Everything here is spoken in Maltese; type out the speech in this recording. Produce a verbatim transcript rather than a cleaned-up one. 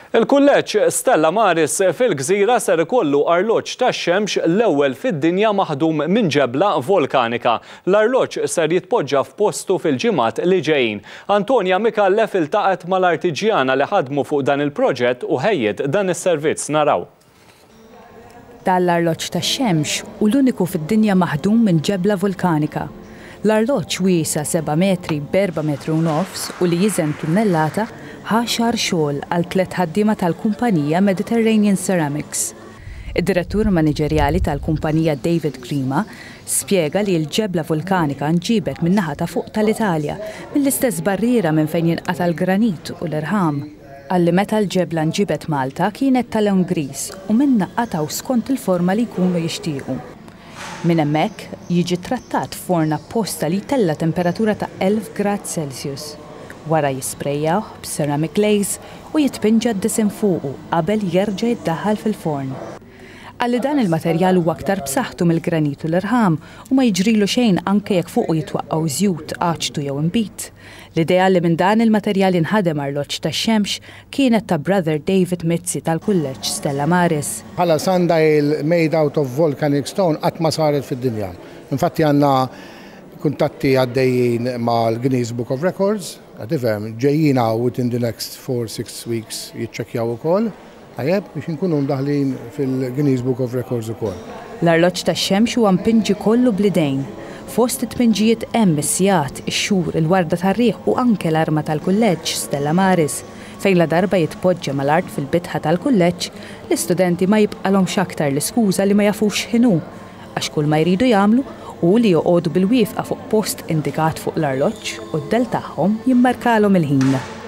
Il-kulleġġ Stella Maris fil-Gżira ser ikollu arloġġ tax-xemx l-ewwel fid-dinja maħdum minn ġebla volkanika. L-arloġġ ser jitpoġġa f'postu fil-ġimgħat li ġejjin. Antonja Mikallef iltaqet mal-artiġjana li ħadmu fuq dan il-proġett u ħejjed dan is-servizz naraw. Dan l-arloġġ tax-xemx u l-uniku fid-dinja maħdum minn ġebla vulkanika. L-arloġġ wiesa seba' metri b'erba' metri u nofs u li jiżen tunnellata ħaxar xogħol għal tliet ħaddiema tal-kumpanija Mediterranean Ceramics. Id-direttur maniġerjali tal-kumpanija David Grima spjega li l-ġebla vulkanika nġibet min-naħa ta' fuq tal-Italja mill-istess barriera minn fejn jinqata' l-granit u l-irħam. Għalli meta l-ġebla nġibet Malta kienet tal-Ungriż u minna qataw skont il-forma li jkunu jixtiequ. Minn hemmhekk jiġi trattat f'forna apposta li tella temperatura ta' elf grad Celsius. Wara jisprejjaw b'ceramic glaze u jitpinġa d-disim fuqu qabel jerġa' jiddaħħal fil-forn. Għalli dan il-materjal huwa aktar b'saħħtu mill-granit u l-irħam u ma jiġrilu xejn anke jekk fuqu jitwaqqgħu żjud, aċtu jew imbit. L-idea li minn dan il-materjal inħadem arloġġ tax-xemx kienet ta' Brother David Mizzi tal-kulleġġ Stella Maris. Bħala sundial made out of volcanic stone qatt ma saret fid-dinja. Infatti għandna kuntatti għaddejjin mal-Guinness Book of Records, għadifem, ġejjina within the next four six weeks jitċekjaw ukoll, għajeb biex nkunu mdaħlin fil-Guinness Book of Records ukoll. L-arloġġ tax-xemx huwa mpinġi kollu blidejn. Fost it-tpinġijiet hemm is-sigħat, ix-xhur, il-warda tar-riħ u anke l-arma tal-kulleġġ Stella Maris. Fejn la darba jitpoġġa mal-art fil-bitħa tal-kulleġġ, l-istudenti ma jibqalhomx aktar l-iskuża li ma jafux x'inhu, għax kull ma jridu jagħmlu u li joqogħdu bil-wieqfa fuq post indikat fuq l-arloġġ u d-del tagħhom jimmarkalhom il-ħin.